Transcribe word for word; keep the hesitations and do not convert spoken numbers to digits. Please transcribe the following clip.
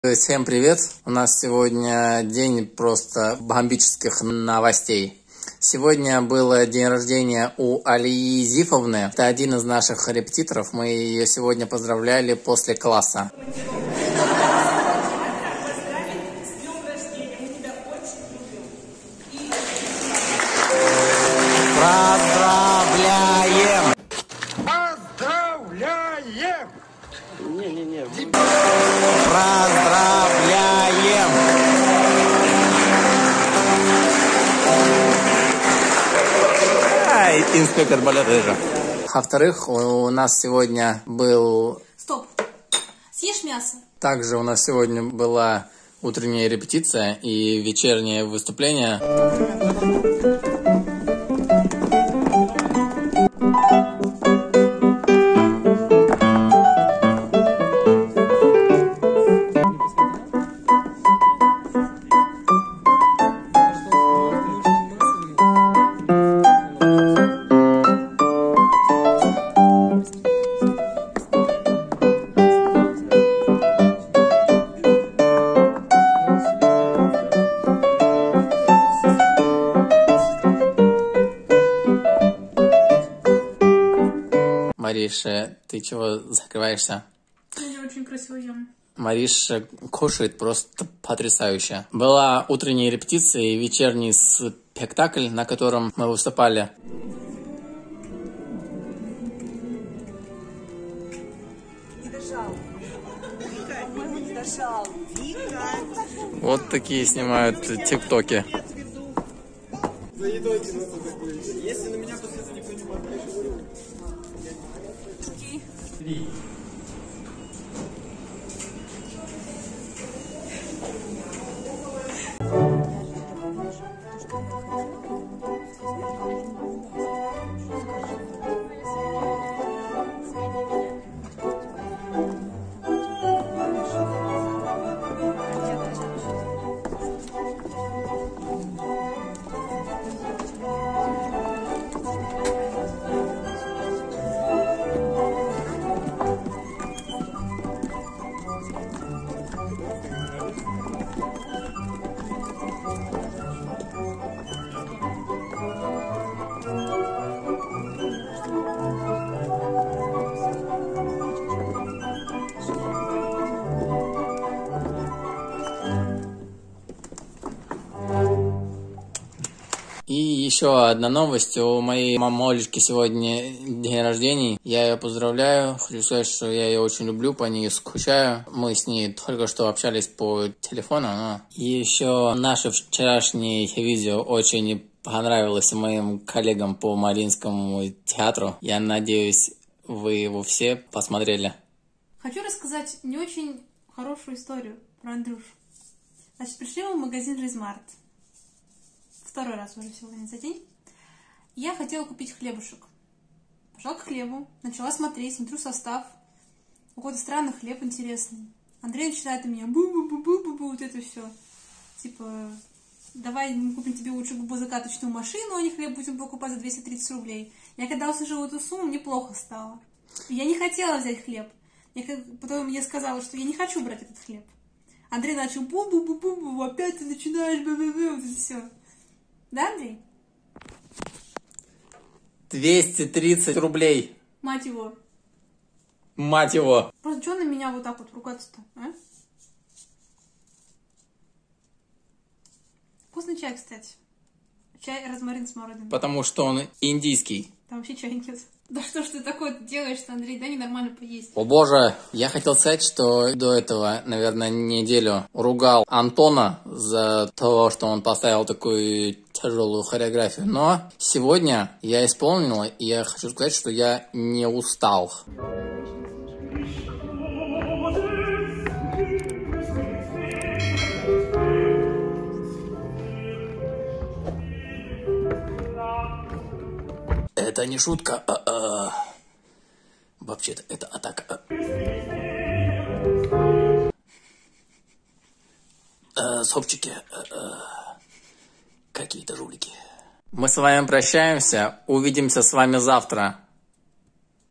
Всем привет! У нас сегодня день просто бомбических новостей. Сегодня был день рождения у Алии Зифовны. Это один из наших репетиторов. Мы ее сегодня поздравляли после класса. Поздравляем! Поздравляем! Не-не-не. Поздравляем! Ай, инспектор балета. Во-вторых, у нас сегодня был... Стоп! Съешь мясо? Также у нас сегодня была утренняя репетиция и вечернее выступление. Мариша, ты чего закрываешься? Я очень красиво ем. Мариша кушает просто потрясающе. Была утренняя репетиция и вечерний спектакль, на котором мы выступали. Не дожал. Вика, по-моему, не дожал. Вика. Вот такие снимают тиктоки. За едой кино такое. Если на меня после этого никто не смотрит, я говорю. Три. И еще одна новость. У моей мамулечки сегодня день рождения. Я ее поздравляю. Хочу сказать, что я ее очень люблю, по ней скучаю. Мы с ней только что общались по телефону. Но... И еще наше вчерашнее видео очень понравилось моим коллегам по Мариинскому театру. Я надеюсь, вы его все посмотрели. Хочу рассказать не очень хорошую историю про Андрюшу. Значит, пришли мы в магазин Жизмарт. Второй раз уже сегодня за день. Я хотела купить хлебушек. Пошла к хлебу, начала смотреть, смотрю состав. Какой-то странный хлеб интересный. Андрей начинает у меня бу-бу-бу-бу-бу-бу, вот это все. Типа, давай мы купим тебе лучше губозакаточную машину, а не хлеб будем покупать за двести тридцать рублей. Я когда услышала эту сумму, мне плохо стало. Я не хотела взять хлеб. Я, потом я сказала, что я не хочу брать этот хлеб. Андрей начал бу-бу-бу-бу-бу, опять ты начинаешь бу-бу-бу, вот это все. Да, Андрей? двести тридцать рублей. Мать его. Мать его. Просто что на меня вот так вот ругаться-то, а? Вкусный чай, кстати. Чай розмарин смородина. Потому что он индийский. Там вообще чая нет. Да что ж ты такое делаешь-то, Андрей? Дай ненормально поесть. О боже, я хотел сказать, что до этого, наверное, неделю ругал Антона за то, что он поставил такую тяжелую хореографию. Но сегодня я исполнил, и я хочу сказать, что я не устал. Это не шутка, а, а... вообще-то это атака. А, сопчики, а, а... какие-то жулики. Мы с вами прощаемся, увидимся с вами завтра.